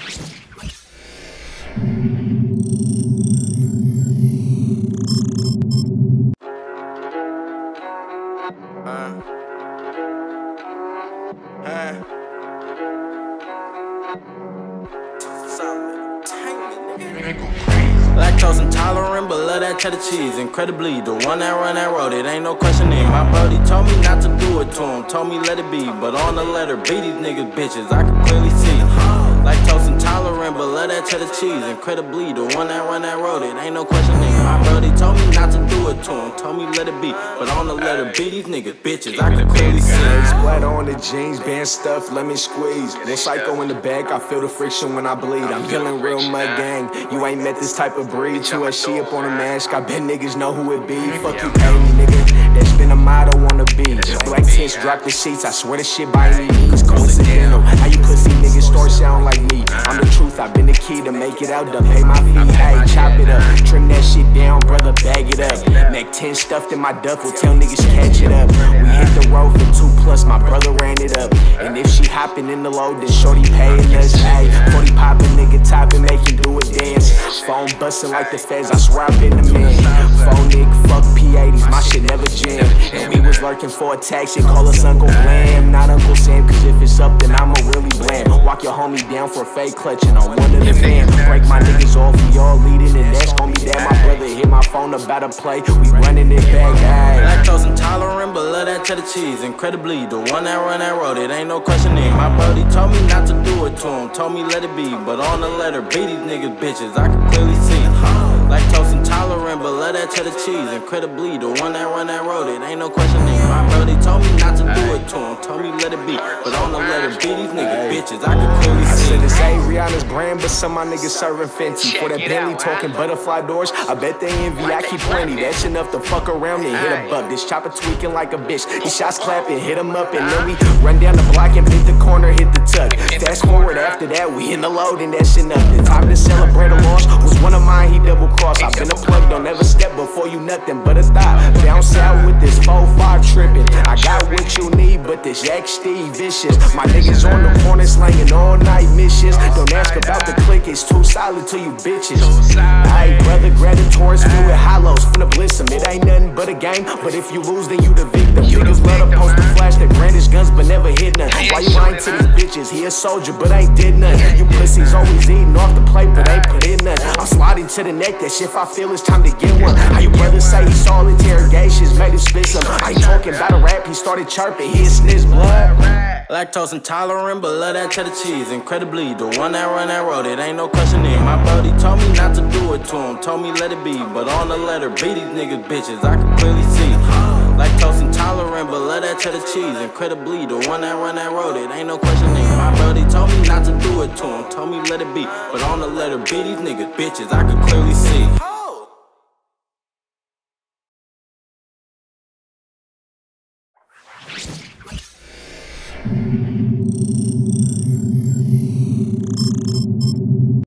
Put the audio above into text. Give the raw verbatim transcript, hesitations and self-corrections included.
Uh, uh. Lactose intolerant, but love that cheddar cheese. Incredibly, the one that run that road, it ain't no questioning. My buddy told me not to do it to him, told me let it be. But on the letter B, these niggas bitches, I can clearly see. Lactose intolerant, but love that cheddar cheese. Incredibly, the one that run that road, it ain't no questioning. My buddy told me not to do it to him, told me let it be. But on the letter B, these niggas bitches, I can clearly see. Splatter on the jeans, band stuff, lemon squeeze. One psycho in the back, I feel the friction when I bleed. I'm feeling real mud gang. You ain't met this type of breed. Two a she up on a mask, I bet niggas know who it be. Fuck you, pay me, nigga. That's been a motto on the beat. Black tents, drop the sheets, I swear this shit by any means coincidental. How you pussy niggas story sound like me? I'm the truth, I've been the key to make it out, done pay my fee. Hey, chop it up, trim that shit down, brother, bag it up. Neck ten stuffed in my duffel, tell niggas catch it up. We hit the road for two plus, my brother ran it up. And if she hopping in the load, then shorty paying us. Hey, forty poppin', nigga toppin', make him do a dance. Phone bustin' like the feds, I swear I've been the man. Phone nigga, fuck P eighties, my shit never jammed. And we was lurking for a taxi, call us Uncle Blam, not Uncle Sam, cause if it's up, then I'ma really blam. Walk your homie down for a fake clutching on one of the fans. Break my niggas off, we all leading, and that's gon' be that. My brother hit my phone about to play, we running it back. Ay. Lactose intolerant, but love that cheddar cheese. Incredibly, the one that run that road, it ain't no questioning. My buddy told me not to do it to him, told me let it be. But on the letter B, these niggas bitches, I can clearly see. Lactose intolerant, but love that cheddar cheese. Incredibly, the one that run that road, it ain't no questioning. My buddy told me not to do it to him, told me let it be. But on the letter B, these niggas bitches, I can clearly see. I said this ain't Rihanna's brand, but some of my niggas serving Fenty. For that Bentley talking butterfly doors, I bet they envy, I keep plenty. That's enough to fuck around and hit a buck. This chopper tweaking like a bitch. These shots clapping, hit him up, and then we run down the block and hit the corner, hit the tuck. Fast forward after that, we in the load and that shit nothing. Time to celebrate a loss was one of mine, he double crossed. I've been a plug, don't ever step before you nothing but a thought. Bounce out with this four five tripping. I got what you need, but this X D vicious. My niggas on the corner slanging all night missions. Don't ask about the click, it's too solid to you bitches. Hey, brother, grab the Taurus, filled with hollows, finna bliss them. It ain't nothing but a game, but if you lose, then you the victim. Niggas love to post the flash that brandish guns, but never hit none. Why you lying to these bitches? He a soldier, but ain't did none. You pussies always eating off the plate, but ain't put in none. I'm sliding to the neck, that shit if I feel it's time to get one. How you brothers say he saw interrogations, made him spit some. I ain't talking about a rap, he started chirping, he sniz blood. Lactose intolerant, but love that cheddar cheese. Incredibly, the one that run that road, it ain't no questioning. My buddy told me not to do it to him, told me let it be. But on the letter B, these niggas bitches, I can clearly see. Lactose intolerant, but love that cheddar cheese. Incredibly, the one that run that road, it ain't no questioning. My buddy told me not to do it to him, told me let it be. But on the letter B, these niggas bitches, I can clearly see.